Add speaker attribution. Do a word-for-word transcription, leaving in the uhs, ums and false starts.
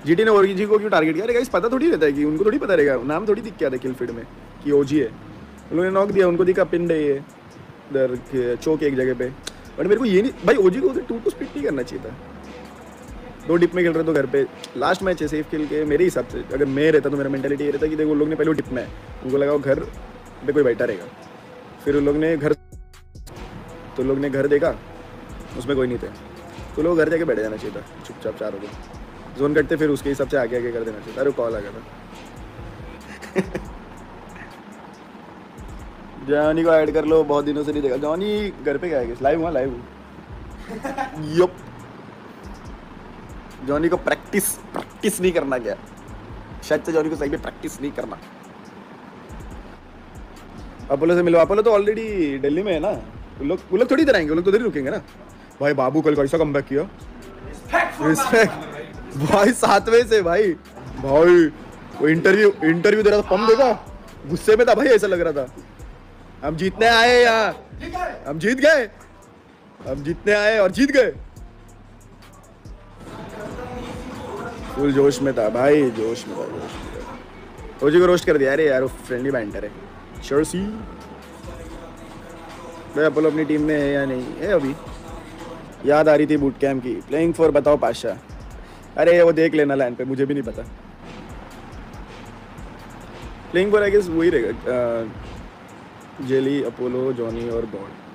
Speaker 1: GT ने ओजी को क्यों टारगेट किया? अरे गाइस पता थोड़ी रहता है कि उनको थोड़ी पता रहेगा, नाम थोड़ी दिख गया था किल फीड में कि ओजी है। उन लोगों ने नॉक दिया, उनको दिखा पिन है ये इधर चौक एक जगह पे। बट मेरे को ये नहीं भाई, ओजी को टू टू स्प्लिट नहीं करना चाहिए था। दो डिप में खेल रहे तो घर पे लास्ट मैच है सेफ खेल के। मेरे हिसाब से अगर मैं रहता तो मेरा मेंटालिटी ये रहता कि देखो उन लोग ने पहले डिप में है, उनको लगा वो घर पे कोई बैठा रहेगा। फिर उन लोग ने घर तो लोग ने घर देखा उसमें कोई नहीं थे, तो लोग घर जाके बैठ जाना चाहिए था चुपचाप चारों को। जोन कटते फिर उसके हिसाब से आगे आगे कर देना चाहिए था। अरे कॉल आ गया था। जॉनी को ऐड कर लो, बहुत दिनों से नहीं देखा। जॉनी घर पे क्या है? लाइव हुआ लाइव यप। जॉनी को प्रैक्टिस प्रैक्टिस नहीं करना क्या? शायद से जॉनी को सही में प्रैक्टिस नहीं करना। अपोलो से मिलो। अपोलो तो ऑलरेडी दिल्ली में है ना। वो लोग वो लोग थोड़ी देर आएंगे, वो लोग तो देर रुकेंगे ना। भाई बाबू कल कैसा कमबैक किया, रिस्पेक्ट भाई। सातवें से भाई भाई वो इंटरव्यू इंटरव्यू दे रहा था, पम देखा, गुस्से में था भाई, ऐसा लग रहा था हम जीतने आए यहाँ, हम जीत गए, हम जीतने आए और जीत गए। फुल जोश में था भाई, जोश में था, जोश में था। ओजी को रोस्ट कर दिया। अरे यार वो फ्रेंडली बैंटर है। चर्सी भाई अपोलो अपनी टीम में है या नहीं है? अभी याद आ रही थी बूट कैम्प की। प्लेइंग फॉर बताओ पाशा। अरे वो देख लेना लाइन पे, मुझे भी नहीं पता। प्लेइंग फॉर आई गेस वही रहेगा, जेली, अपोलो, जॉनी और गॉड।